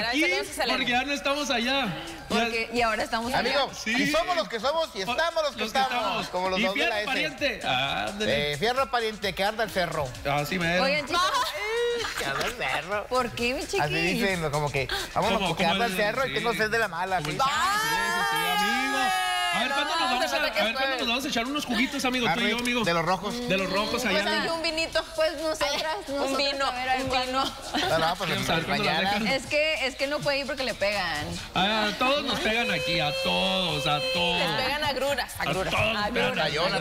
aquí porque ya no estamos allá. Y ahora estamos allá. Amigo, sí. Y somos los que somos y estamos los que estamos. Como los dos de la S. Pariente. Fierro pariente, que arda el cerro. Así me. Oigan, chicos. Que arda el cerro. ¿Por qué, mi chiquis? Así dicen, como que vámonos porque arda el cerro y tengo sed de la mala. Sí, amigo. A ver, ¿cuándo nos vamos a echar unos juguitos, amigo? Tú y yo, amigo. De los rojos. De los rojos allá. Pues un vinito. Pues nosotras. Un vino. No, pues mañana. Es que no puede ir porque le pegan. A todos nos pegan aquí, a todos. Le pegan agruras. A todos nos pegan.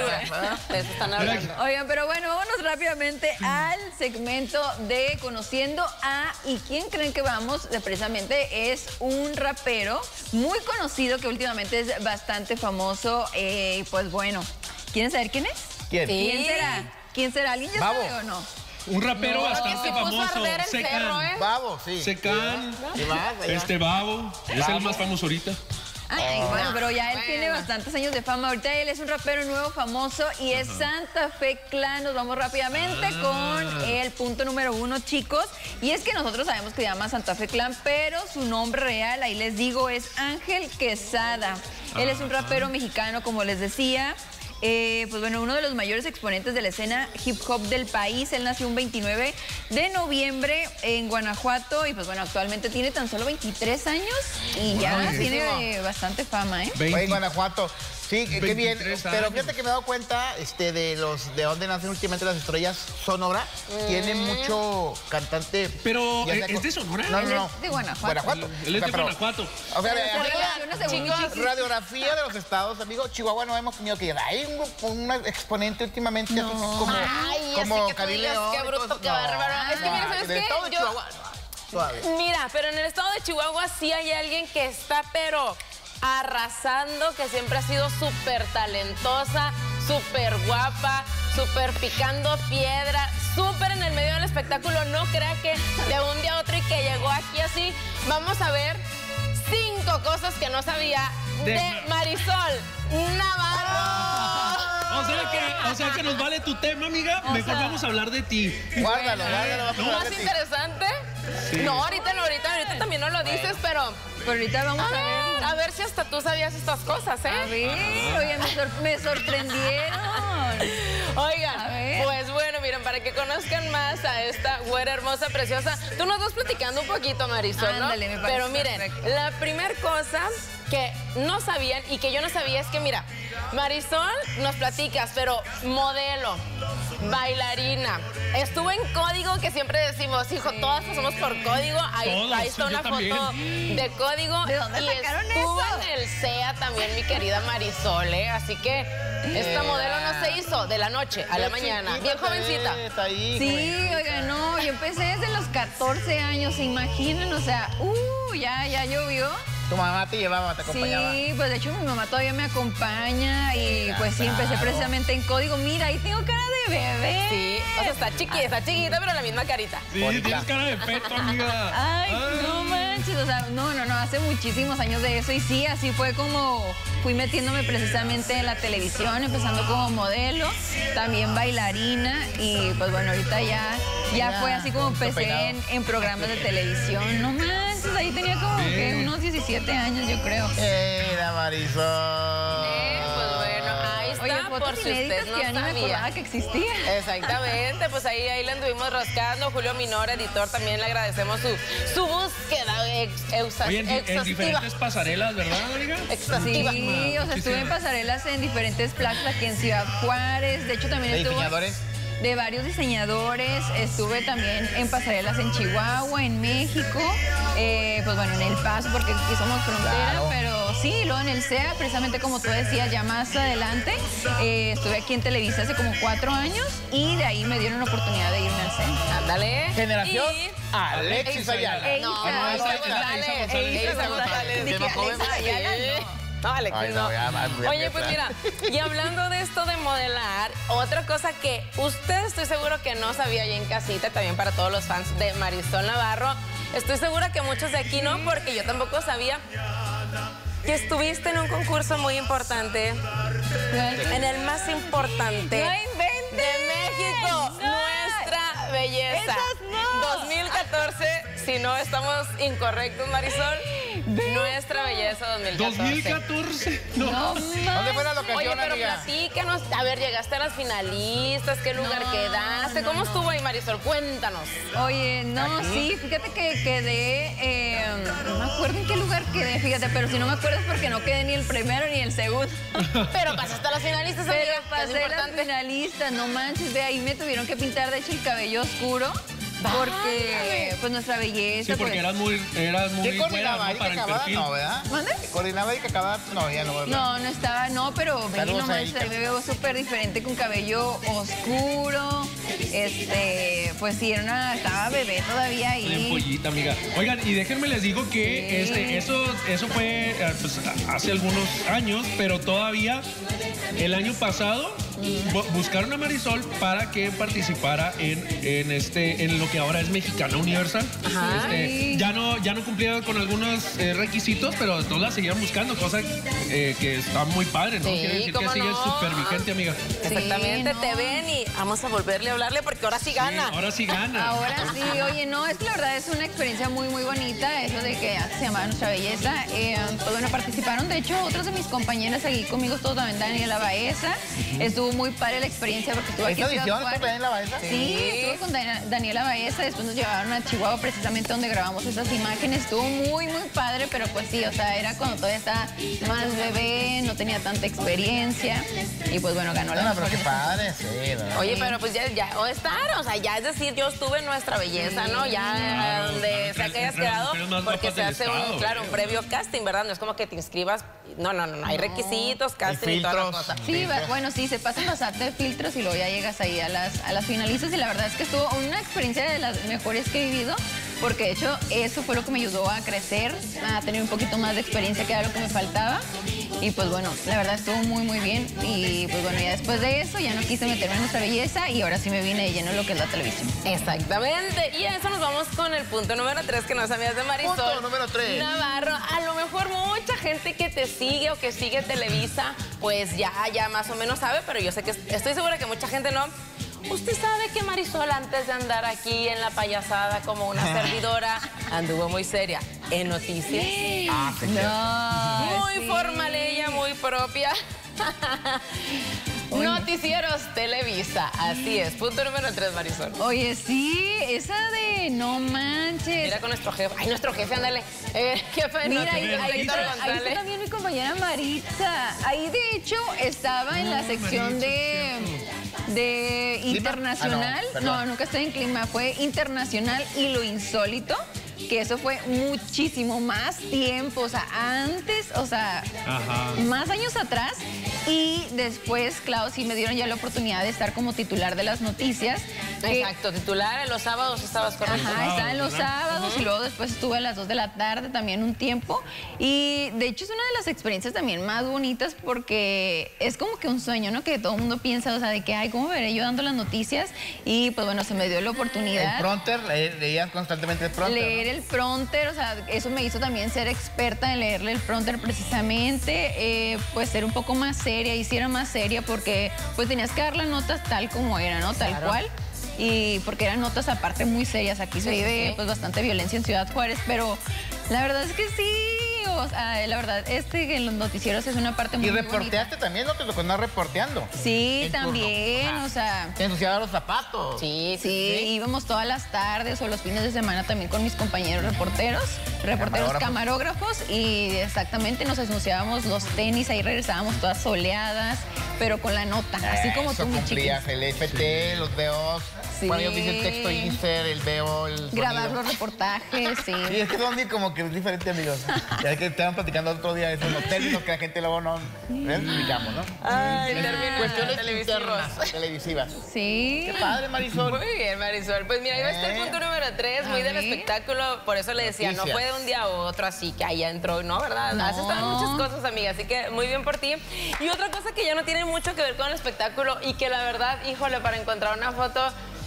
De eso están hablando. Oigan, pero bueno, vámonos rápidamente al segmento de Conociendo a... ¿Y quién creen que vamos? Precisamente es un rapero muy conocido que últimamente es bastante famoso. Pues bueno, ¿quieren saber quién es? ¿Quién? Sí. ¿Quién será? ¿Quién será? ¿Alguien ya sabe o no? Un rapero bastante que se puso a famoso. arder el cerro, ¿eh? Babo, sí. Secan. ¿Y más? Babo. Es el más famoso ahorita. Ay, bueno, pero ya él tiene bastantes años de fama. Ahorita él es un rapero nuevo, famoso, y es Santa Fe Clan. Nos vamos rápidamente con el punto número 1, chicos. Y es que nosotros sabemos que se llama Santa Fe Clan, pero su nombre real, ahí les digo, es Ángel Quesada. Él es un rapero mexicano, como les decía. Pues bueno, uno de los mayores exponentes de la escena hip hop del país. Él nació un 29 de noviembre en Guanajuato y pues bueno, actualmente tiene tan solo 23 años y ya tiene bastante fama, ¿eh? Oye, en Guanajuato. Sí, qué bien. Pero fíjate que me he dado cuenta de dónde nacen últimamente las estrellas. Sonora tiene mucho cantante. Pero, ¿es de Sonora? No. Es de Guanajuato. Él es de Guanajuato. O sea, chicos, radiografía de los estados, amigo. Chihuahua no hemos tenido que llegar. Hay un exponente últimamente así como Karim León. Qué bruto, qué bárbaro. Es que mira, ¿sabes qué? Todo de Chihuahua. Suave. Mira, pero en el estado de Chihuahua sí hay alguien que está, pero arrasando, que siempre ha sido súper talentosa, súper guapa, súper picando piedra, súper en el medio del espectáculo. No crea que de un día a otro y que llegó aquí así. Vamos a ver 5 cosas que no sabía de Marisol Navarro. O sea que nos vale tu tema, amiga. Mejor vamos a hablar de ti. Guárdalo. ¿Más interesante? Sí. No, ahorita también no lo dices, pero ahorita vamos a ver. A ver si hasta tú sabías estas cosas, ¿eh? A ver, oye, me sorprendieron. Oigan, pues bueno, miren, para que conozcan más a esta güera hermosa, preciosa, tú nos vas platicando un poquito, Marisol, ¿no? Ándale, me parece. Pero miren, perfecto. La primer cosa que no sabían y que yo no sabía es que, mira, Marisol nos platicas, pero modelo, bailarina, estuvo en Código, que siempre decimos, hijo, todas pasamos por Código. Ahí está una foto de Código. ¿De dónde sacaron estuvo eso? en el SEA también, mi querida Marisol, ¿eh? Así que esta modelo no se hizo de la noche a la mañana. Bien jovencita. Sí, oiga, no, yo empecé desde los 14 años, ¿se imaginan? O sea, ya llovió. Tu mamá te llevaba, te acompañaba. Sí, pues de hecho mi mamá todavía me acompaña y pues sí, empecé precisamente en Código. Mira, ahí tengo cara de bebé. Sí, o sea, está chiquita, pero la misma carita. Sí, tienes cara de feto, amiga. Ay, no manches, o sea, no, hace muchísimos años de eso y sí, así fue como fui metiéndome precisamente en la televisión, empezando como modelo, también bailarina y pues bueno, ahorita ya fue así como empecé en programas de televisión. No manches, ahí tenía como que unos 17 años, yo creo. Era Marisol. Pues bueno, ahí está. Oye, por fotos si inéditas usted no que ya ni me acordaba sabía. que existía. Exactamente, pues ahí le anduvimos rascando. Julio Minor, editor, también le agradecemos su búsqueda Oye, en exhaustiva. diferentes pasarelas, ¿verdad, amiga? Exhaustiva. Sí, o sea, estuve en pasarelas en diferentes plazas aquí en Ciudad Juárez. De hecho, también estuve de varios diseñadores. Estuve también en pasarelas en Chihuahua, en México. Pues bueno, en El Paso, porque aquí somos frontera. Pero sí, luego en el SEA, precisamente como tú decías, ya más adelante. Estuve aquí en Televisa hace como 4 años y de ahí me dieron la oportunidad de irme al SEA. Ándale. Generación Alexis Ayala. Isa González. No, Alexis, no. Oye, pues mira, y hablando de esto de modelar, otra cosa que usted estoy seguro que no sabía ya en casita, también para todos los fans de Marisol Navarro, estoy segura que muchos de aquí no, porque yo tampoco sabía que estuviste en un concurso muy importante, en el más importante de México, Nuestra Belleza. 2014 si no estamos incorrectos, Marisol, nuestra belleza 2014. 2014. No. ¿Dónde fue la locación, Oye, pero amiga? platícanos. A ver, llegaste a las finalistas, ¿qué lugar quedaste? ¿Cómo estuvo ahí, Marisol? Cuéntanos. Oye, no, sí, fíjate que quedé, no me acuerdo en qué lugar quedé, fíjate, pero si no me acuerdo es porque no quedé ni el primero ni el segundo. Pero pasaste a las finalistas, amiga. Pero pasé las finalistas, no manches, de ahí me tuvieron que pintar, de hecho, el cabello oscuro. Porque, pues, nuestra belleza. Sí, porque pues, eras muy ¿Qué coordinaba? buena, ¿no? Erika Para el Cavada, perfil. no, ¿verdad? ¿Mande? ¿Coordinaba Erika Cavada? No, ya no, ¿verdad? No, no estaba, no, pero ve, Saludos no a manches, Erika. ahí me veo súper diferente con cabello oscuro. Pues sí, estaba bebé todavía Bien ahí. pollita, amiga. Oigan, y déjenme les digo que eso fue pues, hace algunos años, pero todavía el año pasado buscaron a Marisol para que participara en lo que ahora es Mexicana Universal. Ajá. Ya no cumplía con algunos requisitos, pero no la seguían buscando, cosa que está muy padre, ¿no? Sí, Quiere decir que cómo sigue no. súper vigente, amiga. Exactamente, no. te ven y vamos a volverle a hablarle porque ahora sí gana. Sí, ahora sí gana. Ahora sí, oye, no, es que la verdad es una experiencia muy, muy bonita, eso de que se llamaba Nuestra Belleza. Pues bueno, participaron, de hecho, otras de mis compañeras aquí conmigo, estuvo también Daniela Baeza. Estuvo muy padre la experiencia porque estuvo aquí ¿Esta en Ciudad edición estuvo Juárez. en la Baeza? Sí, estuvo con Daniela Baeza, después nos llevaron a Chihuahua, precisamente donde grabamos esas imágenes. Estuvo muy, muy padre, pero pues sí, o sea, era cuando todavía estaba más bebé, no tenía tanta experiencia. Y pues bueno, ganó la No, mejor pero qué de- padre, sí, ¿verdad? Oye, pero pues ya, o estar, o sea, ya es decir, yo estuve en Nuestra Belleza, ¿no? Ya Claro, donde claro, sea que hayas entre las quedado, mujeres más porque guapas se del hace estado, un previo casting, ¿verdad? No es como que te inscribas, no, hay requisitos, casting y toda la filtros. cosa. Sí, bueno, sí, se pasan bastante de filtros y luego ya llegas ahí a las finalistas y la verdad es que estuvo una experiencia de las mejores que he vivido porque de hecho eso fue lo que me ayudó a crecer, a tener un poquito más de experiencia que era lo que me faltaba y pues bueno, la verdad estuvo muy muy bien y pues bueno, ya después de eso ya no quise meterme en Nuestra Belleza y ahora sí me vine de lleno en lo que es la televisión. Exactamente. Y a eso nos vamos con el punto número 3 que nos sabías de Marisol. Punto número 3. Navarro. A lo mejor mucha gente que te sigue o que sigue Televisa, pues ya más o menos sabe, pero yo sé que estoy segura que mucha gente no. Usted sabe que Marisol, antes de andar aquí en la payasada como una servidora, anduvo muy seria en noticias. No, Muy sí. formal ella, muy propia. Noticieros Televisa, así es. Punto número 3, Marisol. Oye, sí, esa de no manches. Mira con nuestro jefe. Ay, nuestro jefe, ándale. Jefe de Mira, ahí, noticias, ahí Víctor está, ahí González. está también mi compañera Maritza. Ahí, de hecho, estaba en la sección de internacional. Ah, no, perdón. No, nunca estoy en clima. Fue internacional y lo insólito. Que eso fue muchísimo más tiempo, o sea, antes, o sea, Ajá. más años atrás. Y después, claro, sí me dieron ya la oportunidad de estar como titular de las noticias. que- Exacto, titular en los sábados estabas correcto. Ajá, estaba en los ¿verdad? sábados y luego después estuve a las 2 de la tarde también un tiempo. Y de hecho es una de las experiencias también más bonitas porque es como que un sueño, ¿no? Que todo el mundo piensa, o sea, de que, ay, ¿cómo veré yo dando las noticias? Y pues bueno, se me dio la oportunidad. El prompter, leías constantemente el prompter. Leer el prompter, o sea, eso me hizo también ser experta en leerle el prompter precisamente, pues ser un poco más seria, y sí era más seria porque pues tenías que dar las notas tal como era, ¿no? Tal Claro. cual. Y porque eran notas aparte muy serias. Aquí se Sí, vive sí. pues bastante violencia en Ciudad Juárez, pero la verdad es que sí, o sea, la verdad en los noticieros es una parte muy Y bonita. reporteaste también, ¿no? Te tocó andar reporteando. Sí, En turno. también, Ajá. o sea... Te ensuciaba los zapatos. Sí, Sí, íbamos todas las tardes o los fines de semana también con mis compañeros reporteros camarógrafos y exactamente nos ensuciábamos los tenis, ahí regresábamos todas soleadas, pero con la nota, así como Eso tú, mi cumplías chiquis. el FT, los VOs. Sí. Cuando yo hice el texto insert, el VO, el Grabar sonido. los reportajes, sí. Y es que son como que es diferente, amigos. Ya que estaban platicando otro día esos los términos que la gente luego no explicamos, ¿no? Ay, términos Cuestiones televisivos. internas, televisivas. Sí. Qué padre, Marisol. Muy bien, Marisol. Pues mira, ahí va a estar el punto número 3, muy A del ver. espectáculo. Por eso le decía, no Noticias. fue de un día a otro, así que ahí entró, ¿no? ¿Verdad? No. Has estado en muchas cosas, amiga, así que muy bien por ti. Y otra cosa que ya no tiene mucho que ver con el espectáculo y que la verdad, híjole, para encontrar una foto...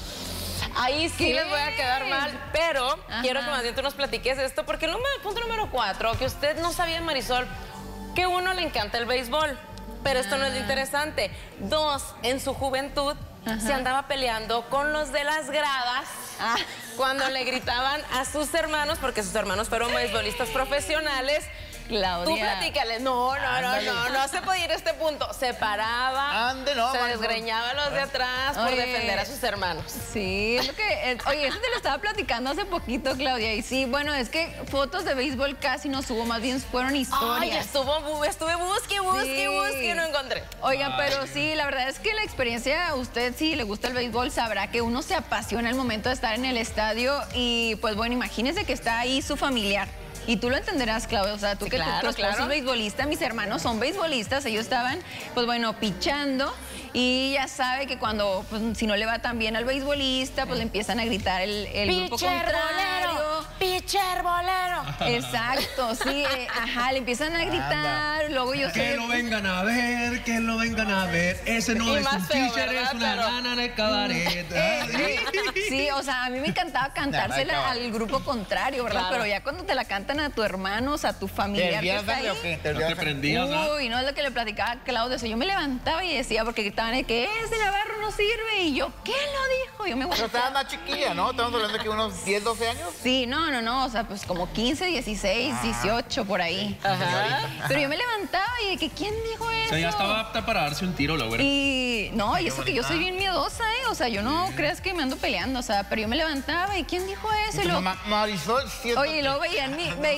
Ahí sí ¿Qué? les voy a quedar mal, pero Ajá. quiero que más bien tú nos platiques esto, porque el punto número 4, que usted no sabía, Marisol, que uno le encanta el béisbol, pero esto no es lo interesante. 2, en su juventud se andaba peleando con los de las gradas cuando le gritaban a sus hermanos, porque sus hermanos fueron beisbolistas profesionales. Claudia. Tú platícale. No se podía ir a este punto. Se paraba, se desgreñaba a los de atrás por defender a sus hermanos. Sí, es lo que... oye, eso te lo estaba platicando hace poquito, Claudia. Y sí, bueno, es que fotos de béisbol casi no subo, más bien fueron historias. Ay, estuve busque, no encontré. Oigan, pero sí, la verdad es que la experiencia, a usted si le gusta el béisbol, sabrá que uno se apasiona al momento de estar en el estadio. Y pues bueno, imagínense que está ahí su familiar. Y tú lo entenderás, Claudia, o sea, tú sí, que claro, tu esposo es beisbolista, mis hermanos son beisbolistas, ellos estaban, pues bueno, pichando, y ya sabe que cuando, pues si no le va tan bien al beisbolista, pues le empiezan a gritar el grupo contrario. ¡Pitcher bolero! Exacto, sí, le empiezan a gritar, luego yo sé... Que lo vengan a ver, que lo vengan a ver, ese no es un pitcher, es una nana de cabaret. Sí, o sea, a mí me encantaba cantársela al grupo contrario, ¿verdad? Claro. Pero ya cuando te la cantan a tu hermano, o sea, a tu familiar que está ahí... ¿Te prendías, no? Uy, no es lo que le platicaba a Claudia. O sea, yo me levantaba y decía, porque gritaban de que ese Navarro no sirve. Y yo, ¿quién lo dijo? Yo me Pero estabas más chiquilla, ¿no? Estamos hablando de que unos 10, 12 años. Sí, no. O sea, pues como 15, 16, 18, por ahí. Ajá. Pero yo me levantaba y de que, ¿quién dijo eso? O sea, ya estaba apta para darse un tiro, la güera. Y no, y eso que yo soy bien miedosa, ¿eh? O sea, yo no creas que me ando peleando, o sea, pero yo me levantaba y ¿quién dijo eso? Y luego, Marisol, oye, y luego veían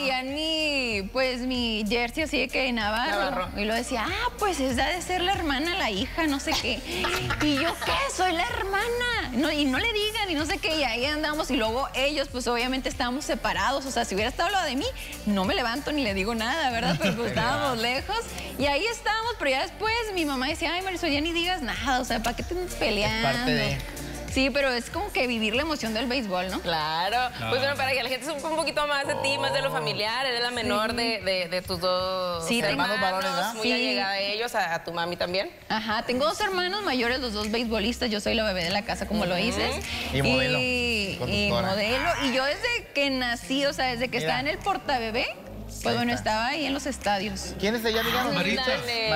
mi jersey así de que Navarro. Y lo decía, pues esa de ser la hermana, la hija, no sé qué. Y yo, ¿qué? Soy la hermana. No, y no le digan, y no sé qué. Y ahí andamos. Y luego ellos, pues obviamente estábamos separados. O sea, si hubiera estado lo de mí, no me levanto ni le digo nada, ¿verdad? Pero pues estábamos lejos. Y ahí estábamos, pero ya después mi mamá decía, ay, Marisol, ya ni digas nada. O sea, ¿para qué te andas peleando? Es parte de... Sí, pero es como que vivir la emoción del béisbol, ¿no? Claro. Pues bueno, para que la gente sepa un poquito más de ti, más de lo familiar, eres la menor de tus dos hermanos varones, ¿verdad? muy allegada a ellos, a tu mami también. Ajá, tengo dos hermanos mayores, los dos beisbolistas, yo soy la bebé de la casa, como lo dices. Y modelo. Y modelo. Y yo desde que nací, o sea, desde que estaba en el portabebé, pues bueno, estaba ahí en los estadios. ¿Quién es ella, digamos? Maritza.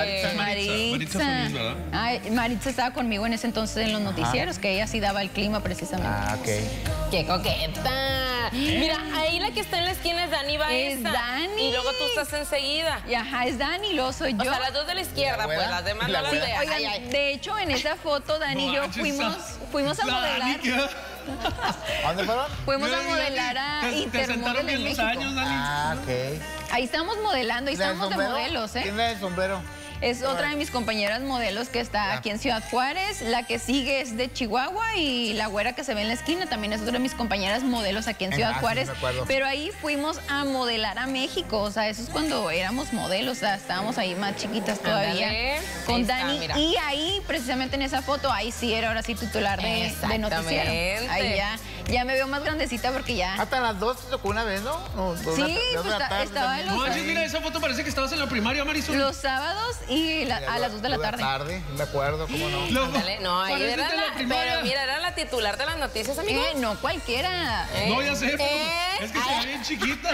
Maritza Solís, ¿verdad? Ay, Maritza estaba conmigo en ese entonces en los noticieros, que ella sí daba el clima precisamente. Ok. ¡Qué coqueta! Mira, ahí la que está en la esquina es Dani Baeza. Es Dani. Y luego tú estás enseguida. Y ajá, es Dani, luego soy yo. O sea, las dos de la izquierda, pues, las demás no las de... Oigan, de hecho, en esa foto, Dani y yo fuimos a modelar. ¿A dónde fueron? Fuimos a modelar a Intermodel en México. Años, Dani. Ok. Ahí estamos modelando, ahí estamos de modelos, ¿eh? ¿Quién es el sombrero? Es otra de mis compañeras modelos que está aquí en Ciudad Juárez. La que sigue es de Chihuahua y la güera que se ve en la esquina también es otra de mis compañeras modelos aquí en Ciudad Juárez. Sí, me acuerdo. Pero ahí fuimos a modelar a México. O sea, eso es cuando éramos modelos. O sea, estábamos ahí más chiquitas todavía. Ándale. Con Ahí está, Dani. mira. Y ahí, precisamente en esa foto, ahí sí era ahora sí titular de noticiero. Ahí ya me veo más grandecita porque ya... Hasta las 2 te tocó una vez, ¿no? Sí, pues estaba en No, los... mira, esa foto parece que estabas en la primaria, Marisol. Los sábados y a las 2 de la tarde. Me acuerdo, ¿cómo no? Ándale, no, ahí Pareces era de la la... primaria. Pero mira, era la titular de las noticias, amigo. No cualquiera. No, ya sé, pero es que se ve bien chiquita.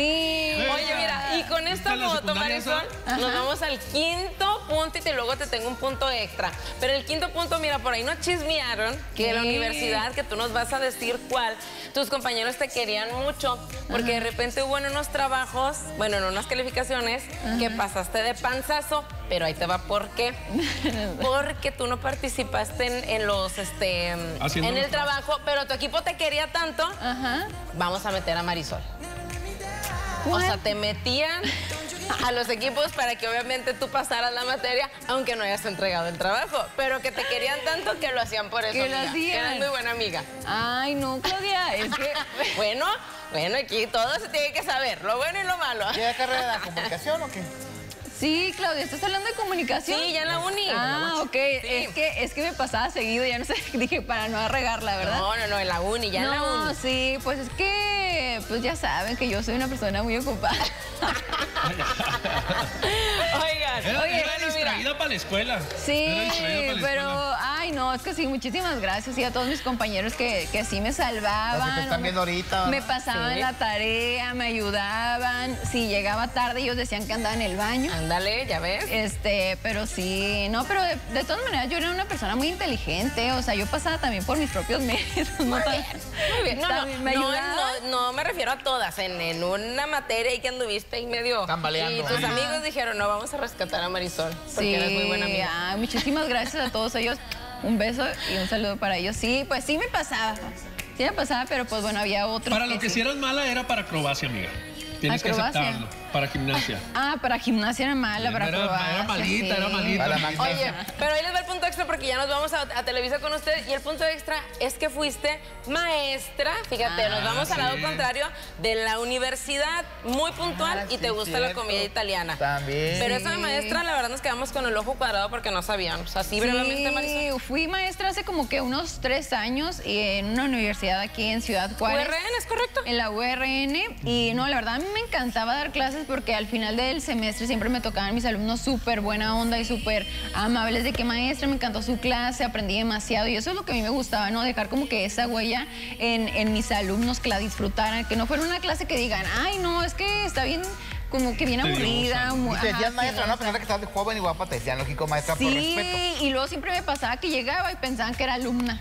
Oye, mira, y con esta ¿Está en la foto, secundaria Marisol, esa? nos vamos al quinto punto y luego te tengo un punto extra. Pero el quinto punto, mira, por ahí nos chismearon que ¿Qué? la universidad, que tú nos vas a decir cuál, tus compañeros te querían mucho, porque de repente hubo en unos trabajos, bueno, en unas calificaciones, que pasaste de panzazo, pero ahí te va por qué. Porque tú no participaste en los, en el trabajo, pero tu equipo te quería tanto, vamos a meter a Marisol. O sea, te metían a los equipos para que obviamente tú pasaras la materia, aunque no hayas entregado el trabajo, pero que te querían tanto que lo hacían por eso, Que lo amiga. hacían. Eras muy buena amiga. Ay, no, Claudia, es que... Bueno, aquí todo se tiene que saber, lo bueno y lo malo. ¿Tiene carrera de comunicación o qué? Sí, Claudia, ¿estás hablando de comunicación? Sí, ya en la uni. Ah, ok. Sí. Es que me pasaba seguido, ya no sé, dije para no regarla, ¿verdad? No, en la uni, ya en la uni. No, sí, pues es que, pues ya saben que yo soy una persona muy ocupada. Oigan, Era bueno, distraída para la escuela. Sí, Era distraída para la pero, escuela. Ay, no, es que sí, muchísimas gracias. Y a todos mis compañeros que sí me salvaban. Los que te están viendo ahorita. Me pasaban la tarea, me ayudaban. Si llegaba tarde, ellos decían que andaba en el baño. Ándale, ya ves. Pero sí, no, pero de todas maneras yo era una persona muy inteligente. O sea, yo pasaba también por mis propios medios. Muy bien. No me refiero a todas. En una materia ahí que anduviste ahí medio. Tambaleando. Y tus amigos dijeron, no, vamos a rescatar a Marisol. Porque eres muy buena amiga. Muchísimas gracias a todos ellos. Un beso y un saludo para ellos. Sí, pues sí me pasaba. Sí me pasaba, pero pues bueno, había otros. Para lo que sí eras mala era para acrobacia, amiga. Tienes que aceptarlo. Para gimnasia. Para gimnasia era mala, para acrobacia. Era malita, era malita. Oye, pero ahí les va el punto extra porque ya nos vamos a Televisa con usted. Y el punto extra es que fuiste maestra. Fíjate, nos vamos al lado contrario de la universidad. Muy puntual y te gusta la comida italiana. También. Pero esa de maestra, la verdad, nos quedamos con el ojo cuadrado porque no sabíamos. Así brevemente, Marisol. Fui maestra hace como que unos 3 años en una universidad aquí en Ciudad Juárez. ¿URN es correcto? En la URN. Y no, la verdad, a mí me encantaba dar clases porque al final del semestre siempre me tocaban mis alumnos súper buena onda y súper amables de que maestra, me encantó su clase, aprendí demasiado y eso es lo que a mí me gustaba, ¿no? Dejar como que esa huella en mis alumnos, que la disfrutaran, que no fuera una clase que digan, ay, no, es que está bien, como que bien aburrida. Y te decían maestra, ¿no? A pesar de que estabas joven y guapa, te decían lógico maestra por respeto. Sí, y luego siempre me pasaba que llegaba y pensaban que era alumna.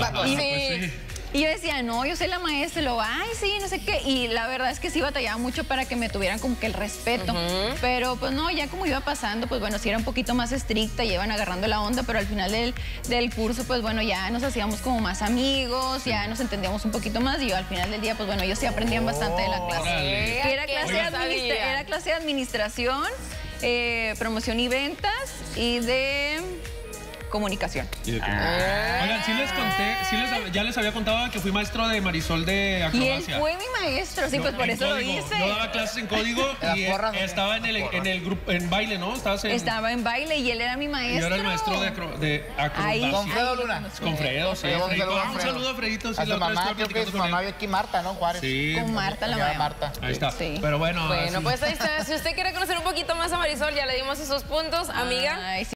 Y yo decía, no, yo soy la maestra. Y luego, ay, sí, no sé qué. Y la verdad es que sí batallaba mucho para que me tuvieran como que el respeto. Pero pues no, ya como iba pasando, pues bueno, sí era un poquito más estricta, y iban agarrando la onda, pero al final del curso, pues bueno, ya nos hacíamos como más amigos, ya nos entendíamos un poquito más. Y yo al final del día, pues bueno, ellos sí aprendían bastante de la clase. Que era clase de administración, promoción y ventas y de comunicación. Oigan, sí les conté, ya les había contado que fui maestro de Marisol de acrobacia. Y él fue mi maestro, sí, pues por eso lo hice. Yo daba clases en código y estaba en el grupo, en baile, ¿no? Estaba en baile y él era mi maestro. Yo era el maestro de acrobacia. ¿Con Fredo Luna? Con Fredo, sí. Un saludo a Fredito. A su mamá, creo que su mamá aquí, Marta, ¿no? Juárez. Sí. Con Marta, la mamá. Marta. Ahí está. Sí. Pero bueno. Bueno, pues ahí está. Si usted quiere conocer un poquito más a Marisol, ya le dimos esos puntos, amiga.